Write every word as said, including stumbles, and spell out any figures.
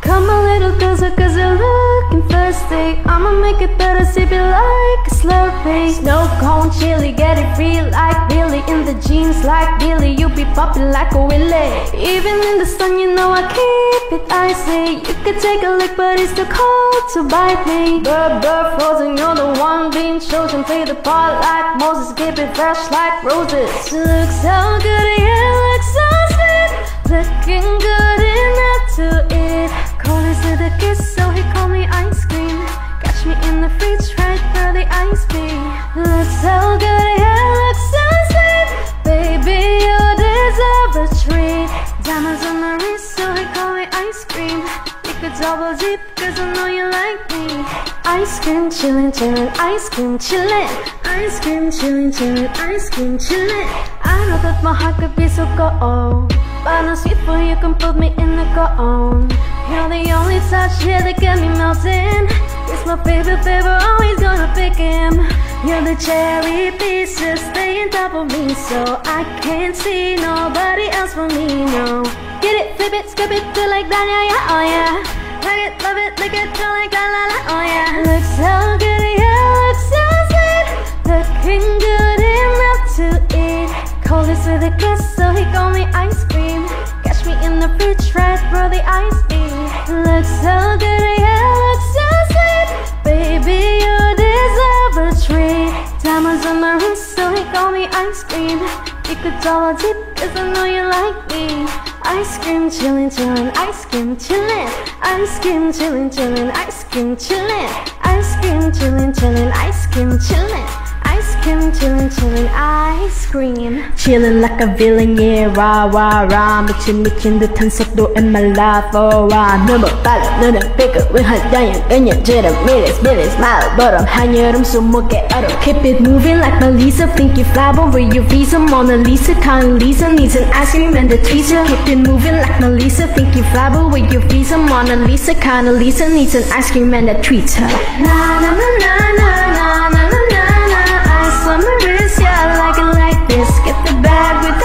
Come a little closer cause you're looking thirsty. I'ma make it better, sip it like a Slurpee. Snow cone chili, get it free like Billy. In the jeans like Billy, you be popping like a Willy. Even in the sun, you know I keep it icy. You could take a lick but it's too cold to bite me. Bird, bird, frozen, you're the one being chosen. Play the part like Moses, keep it fresh like roses. Look so good, yeah, look so sweet. Looking good enough to eat. Coldest with a kiss, so he called me ice cream. Catch me in the fridge right where the ice be. Look so good, yeah, look so sweet. Baby, you deserve a treat. Diamonds on my wrist, so he called me ice cream. You could double dip, cause I know you like me. Ice cream chillin', chillin', ice cream chillin'. Ice cream chillin', chillin', ice cream chillin'. I know that my heart could be so cold, but no sweet for you can put me in the cone. You're the only touch here that get me melting. It's my favorite flavor, always gonna pick him. You're the cherry pieces, stay on top of me, so I can't see nobody else for me, no. Get it, flip it, skip it, feel like that, yeah, yeah, oh yeah. Like it, love it, lick it, feel like la la la, oh yeah. Looks so good, yeah, looks so sweet. Looking good enough to eat. Coldest with a kiss, so he called me ice cream. Catch me in the fridge right where the ice be. Looks so good, yeah, looks so sweet. Baby, you deserve a treat. Diamonds on my wrist, so he called me ice cream. You could double dip, cause I know you like me. Ice cream chillin', chillin', ice cream chillin'. Ice cream chillin', chillin', ice cream chillin'. Ice cream chillin', chillin', ice cream chillin'. Ice cream chillin', chillin', ice cream. Chillin' like a villain, yeah, rah, rah, rah. 미친 미친 듯한 속도 in my life, oh, wow. 너무 빨라, 너는 bigger, 왜 한다냐, 그냥 지름, millies, millies, mile, bottom, 한여름 손목에 얼어. Keep it moving like Melissa, think you fly over your visa. Mona Lisa, calling Lisa, needs an ice cream and a tweezer. Keep it moving like Melissa, think you fly over your visa. Mona Lisa, calling Lisa, needs an ice cream and a tweezer. Na na na na na na na na na. On my wrist, yeah, I like it like this. Get the bag with